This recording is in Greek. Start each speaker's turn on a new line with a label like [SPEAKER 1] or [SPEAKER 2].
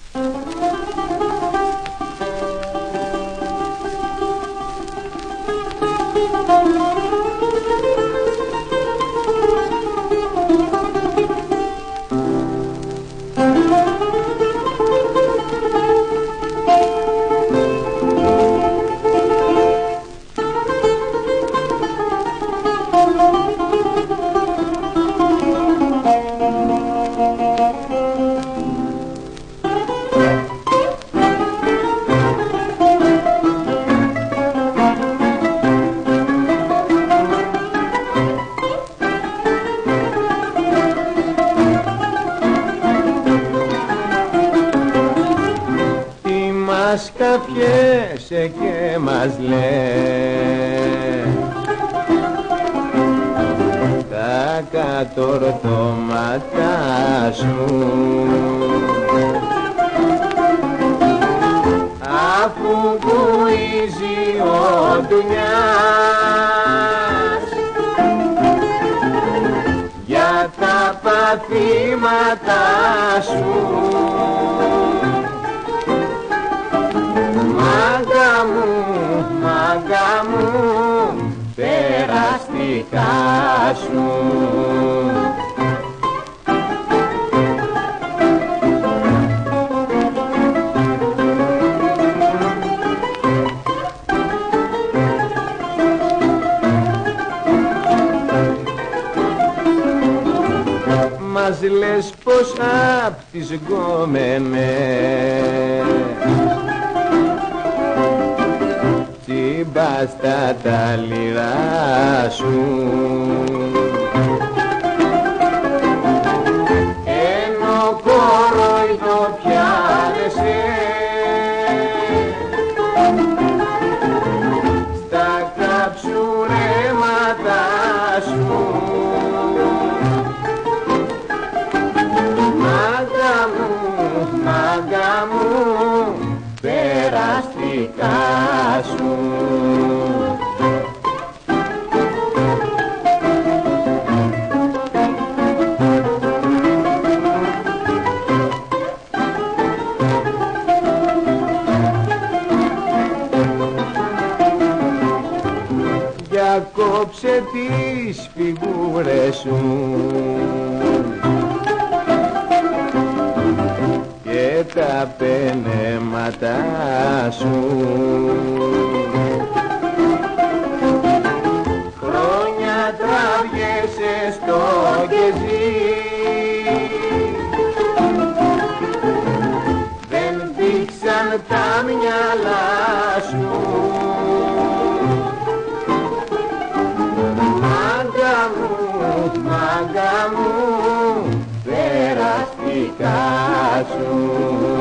[SPEAKER 1] Μας καφιέσαι και μας λες τα κατορθώματα σου, αφού βουίζει ο ντουνιάς για τα παθήματα σου. Μάγκα μου, περαστικά σου. Μας λες πως απ' τις γκόμενες μπάστα τα λιρά σου, ενώ κοροϊδό πιάνεσαι στα καψουρέματα σου. Μάγκα μου, περαστικά σου. Για κόψε τις φιγούρες σου και τα πενέματα σου. Χρόνια τραβιέσαι στο κεζί, δεν δείξαν τα μυαλά σου. Μάγκα μου, περαστικά σου.